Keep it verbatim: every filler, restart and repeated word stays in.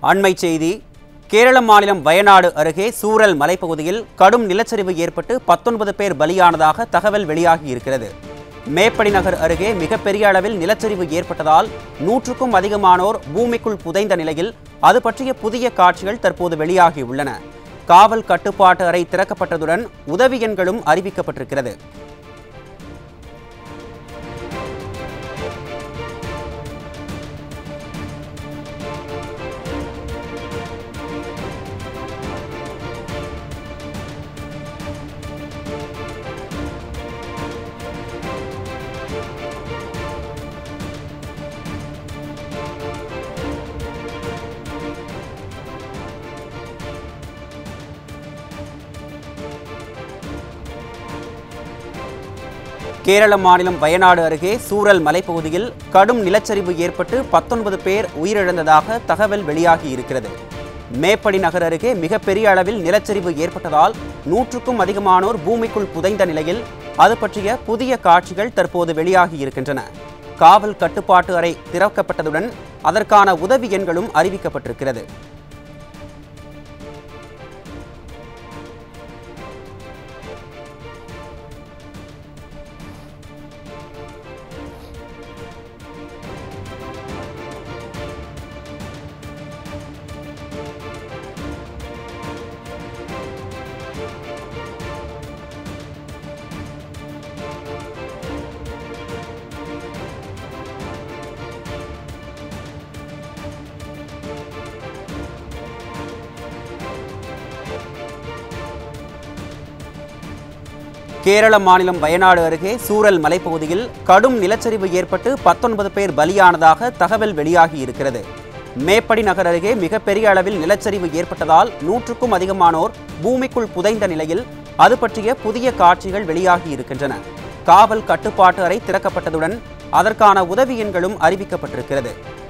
அண்மை செய்தி. கேரள மாநிலம் வயநாடு அருகே சூரல் மலைப்பகுதியில் கடும் நிலச்சரிவு ஏற்பட்டு பத்தொன்பது பேர் பலியானதாக தகவல் வெளியாகி இருக்கிறது. மேப்படி நகர் அருகே மிகப்பெரிய அளவில் நிலச்சரிவு ஏற்பட்டதால் நூற்றுக்கும் அதிகமானோர் பூமிக்குள் புதைந்த நிலையில் அது பற்றிய புதிய காட்சிகள் தற்போது வெளியாகியுள்ளன. காவல் கட்டுப்பாட்டு அறை திறக்கப்பட்டதுடன் உதவி எண்களும் அறிவிக்கப்பட்டிருக்கிறது. கேரள மாநிலம் வயநாடு அருகே சூரல் மலைப்பகுதியில் கடும் நிலச்சரிவு ஏற்பட்டு பத்தொன்பது பேர் உயிரிழந்ததாக தகவல் வெளியாகி இருக்கிறது. மேப்படி நகர் அருகே மிகப்பெரிய அளவில் நிலச்சரிவு ஏற்பட்டதால் நூற்றுக்கும் அதிகமானோர் பூமிக்குள் புதைந்த நிலையில் அது பற்றிய புதிய காட்சிகள் தற்போது வெளியாகி இருக்கின்றன. காவல் கட்டுப்பாட்டு அறை திறக்கப்பட்டதுடன் அதற்கான உதவி எண்களும் அறிவிக்கப்பட்டிருக்கிறது. கேரள மாநிலம் வயநாடு அருகே சூரல் மலைப்பகுதியில் கடும் நிலச்சரிவு ஏற்பட்டு பத்தொன்பது பேர் பலியானதாக தகவல் வெளியாகி இருக்கிறது. மேப்படி நகர் அருகே மிகப்பெரிய அளவில் நிலச்சரிவு ஏற்பட்டதால் நூற்றுக்கும் அதிகமானோர் பூமிக்குள் புதைந்த நிலையில் அது பற்றிய புதிய காட்சிகள் வெளியாகி இருக்கின்றன. காவல் கட்டுப்பாட்டு அறை திறக்கப்பட்டதுடன் அதற்கான உதவி எண்களும் அறிவிக்கப்பட்டிருக்கிறது.